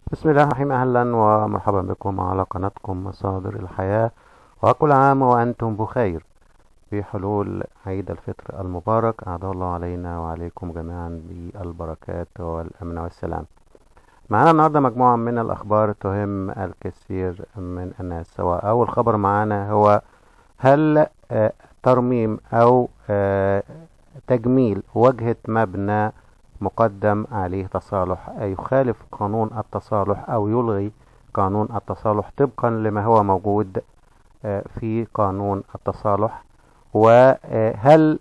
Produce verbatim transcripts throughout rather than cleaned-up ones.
بسم الله الرحمن الرحيم. أهلا ومرحبا بكم على قناتكم مصادر الحياة، وكل عام وأنتم بخير. في حلول عيد الفطر المبارك أعاد الله علينا وعليكم جميعا بالبركات والأمن والسلام. معنا النهاردة مجموعة من الأخبار تهم الكثير من الناس. سواء أول خبر معنا هو هل آه، ترميم أو آه، تجميل واجهة مبنى مقدم عليه تصالح يخالف قانون التصالح أو يلغي قانون التصالح طبقا لما هو موجود آه، في قانون التصالح، وهل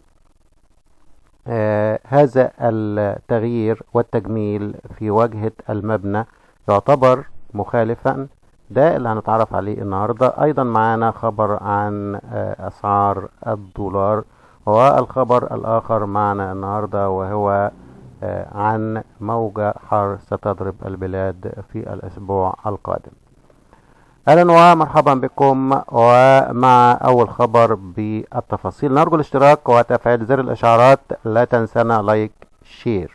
آه، هذا التغيير والتجميل في واجهة المبنى يعتبر مخالفا؟ ده اللي هنتعرف عليه النهاردة. أيضا معانا خبر عن آه، أسعار الدولار، والخبر الآخر معنا النهاردة وهو آه، عن موجة حار ستضرب البلاد في الأسبوع القادم. أهلا ومرحبا بكم، ومع أول خبر بالتفاصيل. نرجو الاشتراك وتفعيل زر الإشعارات، لا تنسنا لايك شير.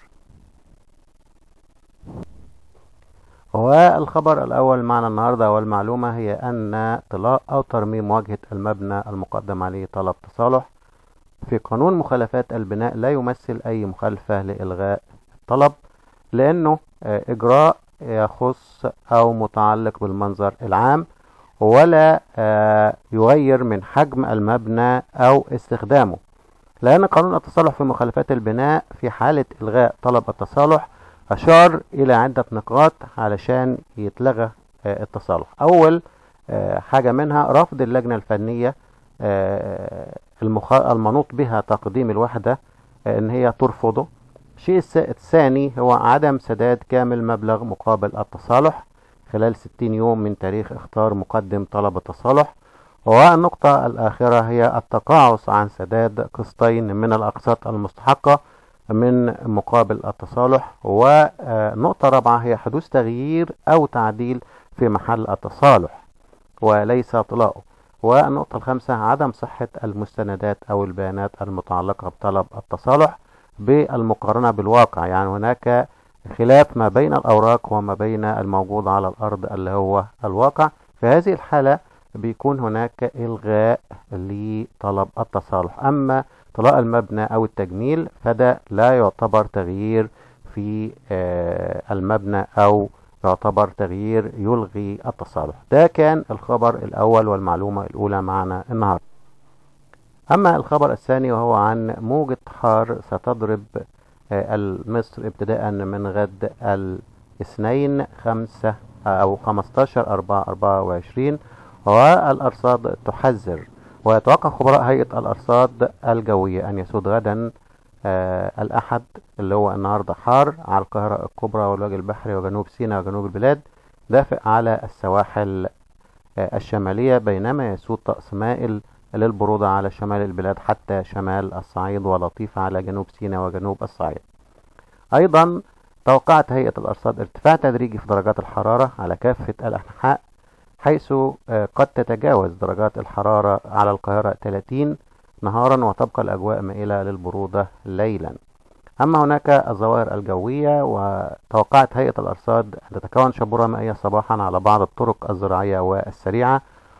والخبر الأول معنا النهاردة والمعلومة هي أن طلاء أو ترميم واجهة المبنى المقدم عليه طلب تصالح في قانون مخالفات البناء لا يمثل أي مخالفة لإلغاء الطلب، لأنه إجراء يخص أو متعلق بالمنظر العام، ولا يغير من حجم المبنى أو استخدامه. لأن قانون التصالح في مخالفات البناء في حالة إلغاء طلب التصالح أشار إلى عدة نقاط علشان يتلغى التصالح. أول حاجة منها رفض اللجنة الفنية المنوط بها تقديم الوحدة ان هي ترفضه. الشيء الثاني هو عدم سداد كامل مبلغ مقابل التصالح خلال ستين يوم من تاريخ اختار مقدم طلب التصالح. والنقطة الآخرة هي التقاعس عن سداد قسطين من الأقساط المستحقة من مقابل التصالح. ونقطة رابعة هي حدوث تغيير أو تعديل في محل التصالح وليس طلاؤه. والنقطة الخامسة عدم صحة المستندات أو البيانات المتعلقة بطلب التصالح بالمقارنة بالواقع، يعني هناك خلاف ما بين الأوراق وما بين الموجود على الأرض اللي هو الواقع. في هذه الحالة بيكون هناك إلغاء لطلب التصالح. أما طلاء المبنى أو التجميل فده لا يعتبر تغيير في المبنى أو يعتبر تغيير يلغي التصالح. ده كان الخبر الأول والمعلومة الأولى معنا النهاردة. أما الخبر الثاني وهو عن موجة حار ستضرب مصر ابتداء من غد الاثنين خمسة أو خمستاشر أربعة أربعة وعشرين، والأرصاد تحذر. ويتوقع خبراء هيئة الأرصاد الجوية أن يسود غدا آه الأحد اللي هو النهاردة حار على القاهرة الكبرى والوجه البحري وجنوب سيناء وجنوب البلاد، دافئ على السواحل آه الشمالية، بينما يسود طقس مائل للبرودة على شمال البلاد حتى شمال الصعيد، ولطيف على جنوب سيناء وجنوب الصعيد. أيضا توقعت هيئة الأرصاد ارتفاع تدريجي في درجات الحرارة على كافة الأنحاء، حيث آه قد تتجاوز درجات الحرارة على القاهرة ثلاثين نهارا، وتبقى الأجواء مائلة للبرودة ليلا. أما هناك الظواهر الجوية، وتوقعت هيئة الأرصاد أن تتكون شبورة مائية صباحا على بعض الطرق الزراعية والسريعة.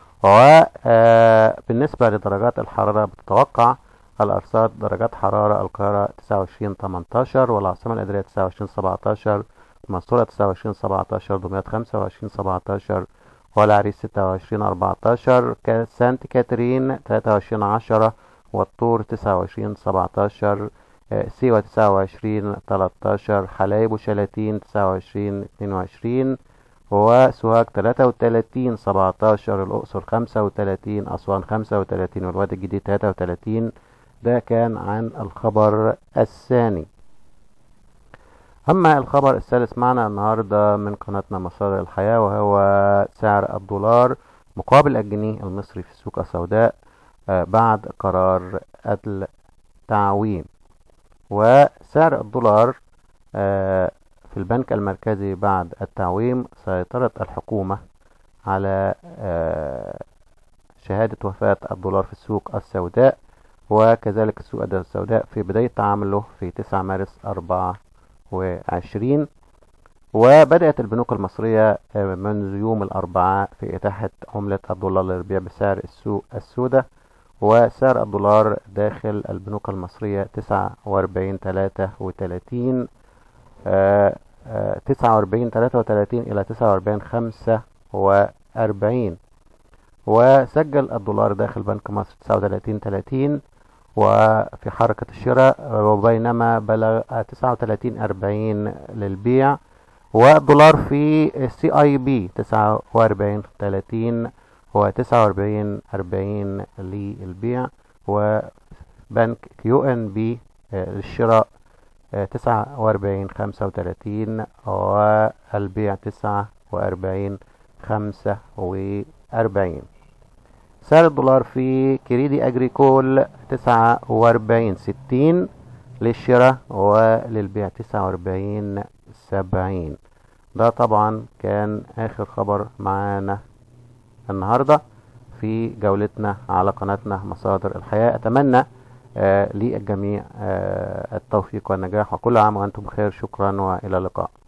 وبالنسبة لدرجات الحرارة بتتوقع الأرصاد درجات حرارة القاهرة تسعة وعشرين ثمانية عشر، والعاصمة الإدارية تسعة وعشرين سبعة عشر، المنصورة تسعة وعشرين سبعة عشر، دمياط خمسة وعشرين سبعة عشر، والعريش ستة وعشرين أربعة عشر، سانت كاترين ثلاثة وعشرين عشرة، والطور تسعة وعشرين سبعة عشر، سيوة تسعة وعشرين ثلاثة عشر، حلايب وشلاتين تسعة وعشرين اثنين وعشرين، وسوهاج ثلاثة وثلاثين سبعة عشر، الأقصر خمسة وثلاثين، أسوان خمسة وثلاثين، والوادي الجديد ثلاثة وثلاثين. ده كان عن الخبر الثاني. أما الخبر الثالث معنا النهاردة من قناتنا مصادر الحياة، وهو سعر الدولار مقابل الجنيه المصري في السوق السوداء بعد قرار التعويم. وسعر الدولار في البنك المركزي بعد التعويم سيطرة الحكومة على شهادة وفاة الدولار في السوق السوداء، وكذلك السوق السوداء في بداية تعامله في تسعة مارس أربعة وعشرين. وبدأت البنوك المصرية منذ يوم الأربعاء في إتاحة عملة الدولار للبيع بسعر السوق السوداء، وسعر الدولار داخل البنوك المصرية تسعة وأربعين تلاتة وتلاتين تسعة وأربعين تلاتة وتلاتين إلى تسعة وأربعين خمسة وأربعين. وسجل الدولار داخل بنك مصر تسعة وتلاتين تلاتين وفي حركة الشراء، وبينما بلغ تسعة وتلاتين أربعين للبيع. والدولار في سي اي بي تسعة وأربعين تلاتين و تسعة وأربعين أربعين للبيع، وبنك كيو ان بي للشراء تسعة وأربعين خمسة وتلاتين والبيع تسعة وأربعين خمسة وأربعين. سعر الدولار في كريدي اجريكول تسعة وأربعين ستين للشراء وللبيع تسعة وأربعين سبعين. ده طبعا كان اخر خبر معانا النهاردة في جولتنا على قناتنا مصادر الحياة. اتمنى آه للجميع آه التوفيق والنجاح، وكل عام وانتم بخير. شكرا والى اللقاء.